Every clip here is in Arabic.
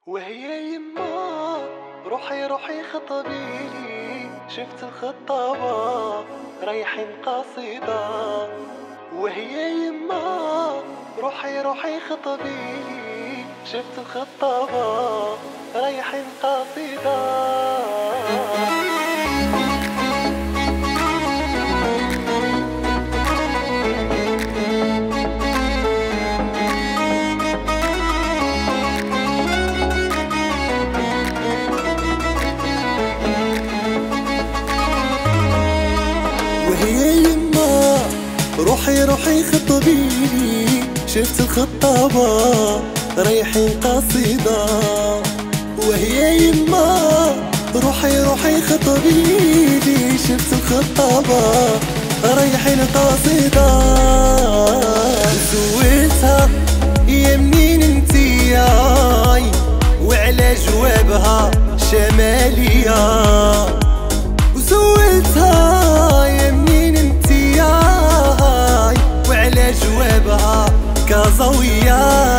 وهي يما روحي روحي خطبيلي، شفت الخطابة رايحين قصيدة. وهي يما روحي روحي خطبيلي، شفت الخطابة رايحين قصيدة. وهي يما روحي روحي خطبيلي، شفت الخطابة رايحين قصيدة. وهي يما روحي روحي خطبيلي، شفت الخطابة رايحين قصيدة. سولتها يا منين انتي ياي، وعلى جوابها شمالية. وسولتها يا منين انتي ياي، وعلى جوابها كازوية.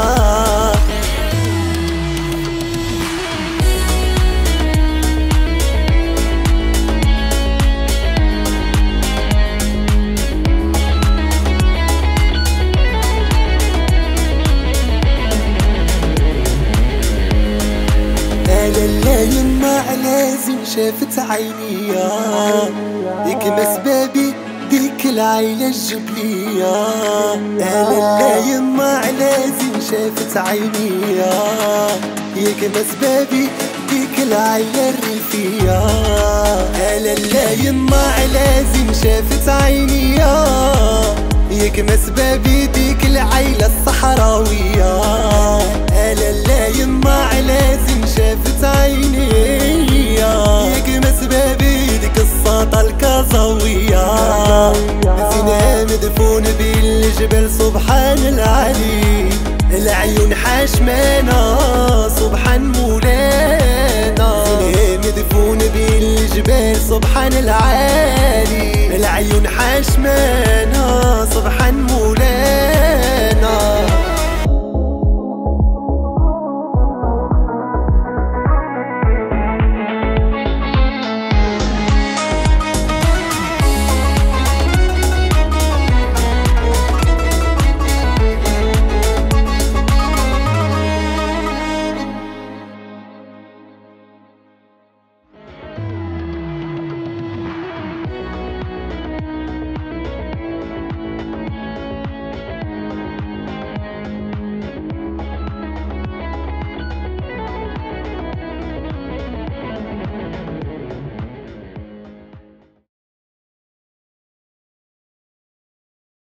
لا يما لازم شافت عينيا، ديك مسبابي ديك العيلة الجبلية. لا يما لازم شافت عينيا، ديك مسبابي ديك العيلة الريفية. لا يما لازم شافت عينيا، ديك مسبابي ديك العيلة الصحراوية. لا يما لازم شافت عينيا، ياك مسبابي ديك الساطة الكازوية. زينها مدفون بين الجبل سبحان العلي، العيون حاشمانة سبحان مولانا. زينها مدفون بين الجبال سبحان العالي، العيون حاشمانة سبحان مولانا.